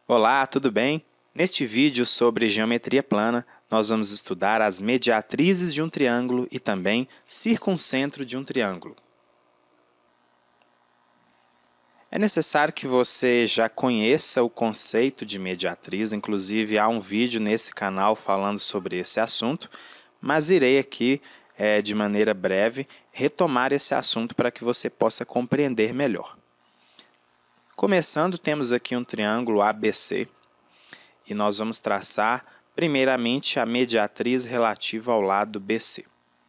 Olá, tudo bem? Neste vídeo sobre geometria plana, nós vamos estudar as mediatrizes de um triângulo e também circuncentro de um triângulo. É necessário que você já conheça o conceito de mediatriz, inclusive há um vídeo nesse canal falando sobre esse assunto, mas irei aqui, de maneira breve, retomar esse assunto para que você possa compreender melhor. Começando, temos aqui um triângulo ABC e nós vamos traçar primeiramente a mediatriz relativa ao lado BC.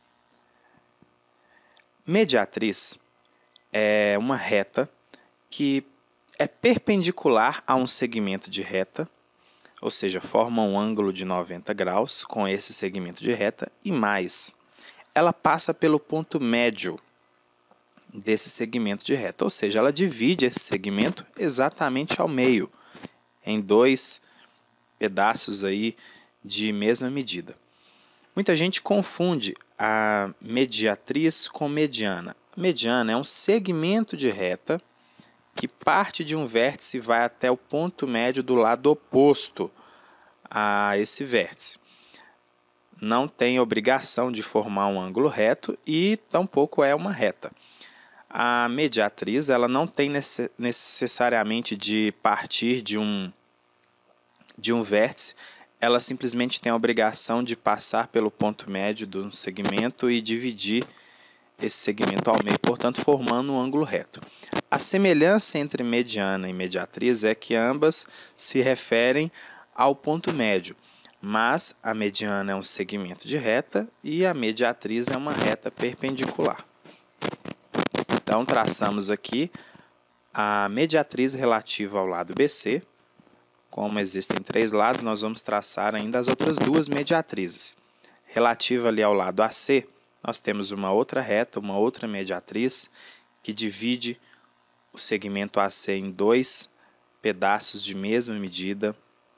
Mediatriz é uma reta que é perpendicular a um segmento de reta, ou seja, forma um ângulo de 90 graus com esse segmento de reta e mais, ela passa pelo ponto médio desse segmento de reta, ou seja, ela divide esse segmento exatamente ao meio, em dois pedaços aí de mesma medida. Muita gente confunde a mediatriz com mediana. Mediana é um segmento de reta que parte de um vértice e vai até o ponto médio do lado oposto a esse vértice. Não tem obrigação de formar um ângulo reto e tampouco é uma reta. A mediatriz ela não tem necessariamente de partir de um vértice, ela simplesmente tem a obrigação de passar pelo ponto médio do segmento e dividir esse segmento ao meio, portanto, formando um ângulo reto. A semelhança entre mediana e mediatriz é que ambas se referem ao ponto médio, mas a mediana é um segmento de reta e a mediatriz é uma reta perpendicular. Então, traçamos aqui a mediatriz relativa ao lado BC. Como existem três lados, nós vamos traçar ainda as outras duas mediatrizes. Relativa ali ao lado AC, nós temos uma outra reta, uma outra mediatriz, que divide o segmento AC em dois pedaços de mesma medida.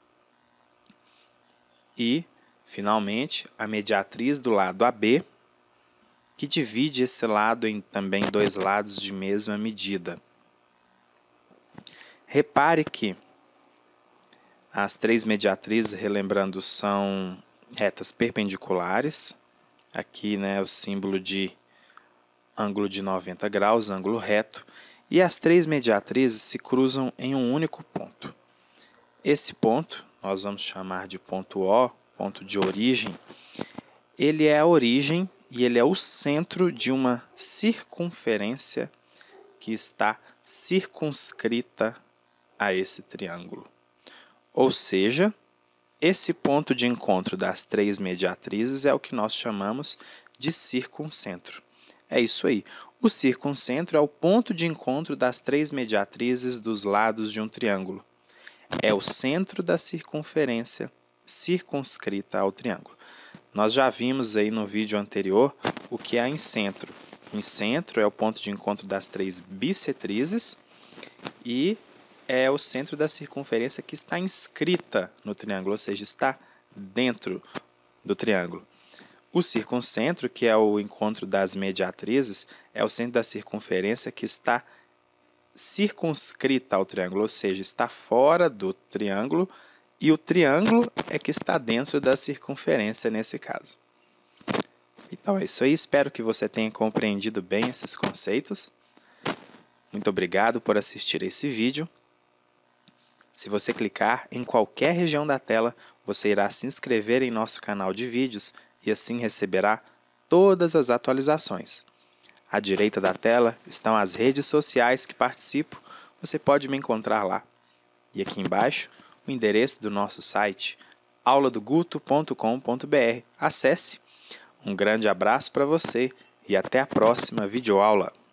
E, finalmente, a mediatriz do lado AB, que divide esse lado em também dois lados de mesma medida. Repare que as três mediatrizes, relembrando, são retas perpendiculares. Aqui, o símbolo de ângulo de 90 graus, ângulo reto. E as três mediatrizes se cruzam em um único ponto. Esse ponto, nós vamos chamar de ponto O, ponto de origem. Ele é a origem e ele é o centro de uma circunferência que está circunscrita a esse triângulo. Ou seja, esse ponto de encontro das três mediatrizes é o que nós chamamos de circuncentro. É isso aí. O circuncentro é o ponto de encontro das três mediatrizes dos lados de um triângulo. É o centro da circunferência circunscrita ao triângulo. Nós já vimos aí no vídeo anterior o que é incentro. Incentro é o ponto de encontro das três bissetrizes e é o centro da circunferência que está inscrita no triângulo, ou seja, está dentro do triângulo. O circuncentro, que é o encontro das mediatrizes, é o centro da circunferência que está circunscrita ao triângulo, ou seja, está fora do triângulo e o triângulo é que está dentro da circunferência nesse caso. Então é isso aí, espero que você tenha compreendido bem esses conceitos. Muito obrigado por assistir esse vídeo. Se você clicar em qualquer região da tela, você irá se inscrever em nosso canal de vídeos e assim receberá todas as atualizações. À direita da tela estão as redes sociais que participo, você pode me encontrar lá. E aqui embaixo, o endereço do nosso site, auladoguto.com.br. Acesse! Um grande abraço para você e até a próxima videoaula!